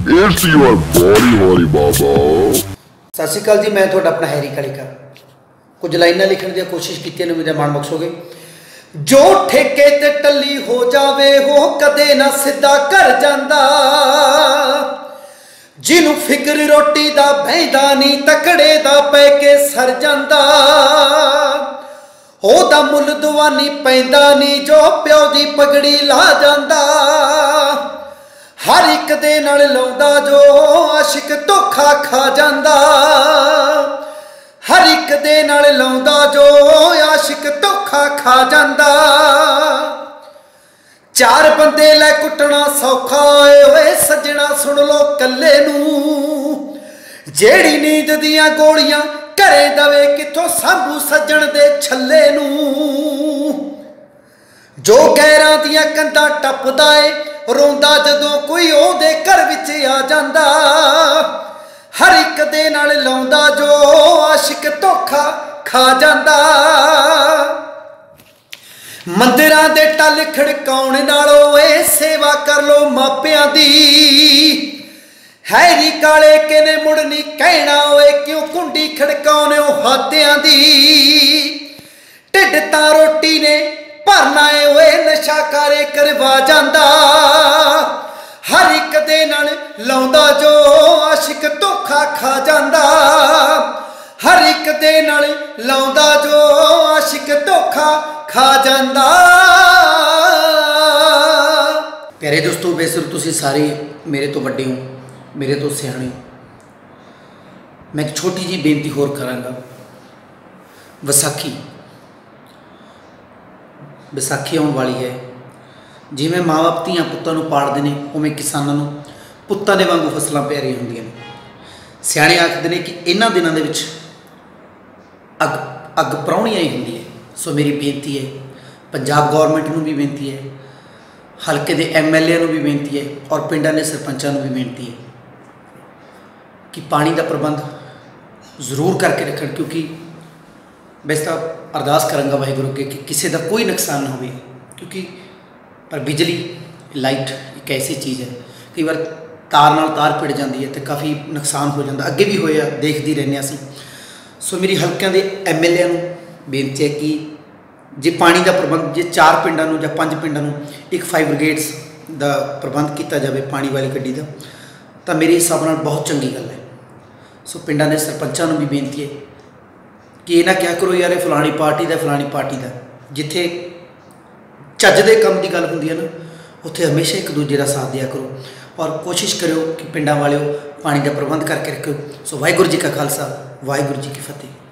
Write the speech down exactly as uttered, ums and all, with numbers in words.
It's your body, holy baba. सत श्री अकाल जी, मैं थोड़ा अपना हैरी कलिका कुछ लाइना लिखने की कोशिश की ने मेरे मान बख्शोगे। जो ठेके ते टली हो जावे हो कदे ना सीधा कर जांदा, जिन्हों फिक्र रोटी दा बहिंदा नी तकड़े दा पै के सर जांदा, ओदा मुल दवानी पैंदा नी जो प्यो दी पगड़ी ला जांदा, हर एक दे नाल लाउंदा जो आशिक धोखा खा जांदा, हर एक दे नाल लाउंदा जो आशिक धोखा खा जांदा। चार बंदे लै कुटना सौखा होए सजना सुन लो कल्ले नूं, जेड़ी नींद दियां गोलियां घरे दवे किथों सांभू सज्जण दे छल्ले नूं। जो गैरां दियां कंधां टपदा ए रोंदा जदों कोई ओहदे घर विच आ जांदा, हर एक दे नाल लाउंदा जो आशिक धोखा खा जांदा। मंदिरां दे टल खड़काउण नालों ए सेवा कर लो मापियां दी, हैरी काले किने मुड़ नहीं कहना ओए क्यों कुंडी खड़काउने हाथियां दी। ढिड तां रोटी ने भरना है ओए नशा कारे करवा जांदा, हर एक दे नाल लाउंदा जो आशिक धोखा खा जांदा, हर एक दे नाल लाउंदा जो आशिक धोखा खा जांदा। प्यारे दोस्तों, वैसे तुसीं सारे मेरे तो वड्डे हो, मेरे तो सियाणे हो, मैं एक छोटी जी बेनती होर करांगा। विसाखी विसाखी आने वाली है, जिमें माँ बाप धियां पुत्तां नूं पालदे ने उवें किसानां नूं पुत्तां दे वांगू फसलां प्यारियां हुंदियां ने। सियाणे आखदे ने कि इन्हां दिनां दे विच अग अग प्राहुणी आई हुंदी है। सो मेरी बेनती है, पंजाब गौरमेंट नूं भी बेनती है, हल्के दे एम एल ए नूं भी बेनती है और पिंडां दे सरपंचां नूं भी बेनती है कि पानी का प्रबंध जरूर करके रखण, क्योंकि वैसे तो अरदास करांगा वाहिगुरू के कि किसी का कोई नुकसान ना हो, क्योंकि पर बिजली लाइट एक ऐसी चीज़ है कई बार तार नाल तार पिड़ जाती है तो काफ़ी नुकसान हो जाता, अगे भी होया देखते रहने असीं। सो मेरी हल्किਆਂ ਦੇ एम एल ए नूं बेनती है कि जे पानी का प्रबंध जे चार पिंडां नूं जां पंज पिंडां नूं एक फाइव ब्रिगेड्स का प्रबंध किया जाए पानी वाली गड्डी का, तो मेरे हिसाब नाल बहुत चंगी गल है। सो पिंडां दे सरपंचां नूं भी बेनती है कि ये ना क्या करो यार फलानी पार्टी का फलानी पार्टी का, जिथे झज दे काम की गल हुंदी है ना उत्थे हमेशा एक दूजे का साथ दिया करो और कोशिश करो कि पिंडां वालिओ पानी का प्रबंध करके रखो। सो वाहिगुरू जी का खालसा, वाहिगुरू जी की फतेह।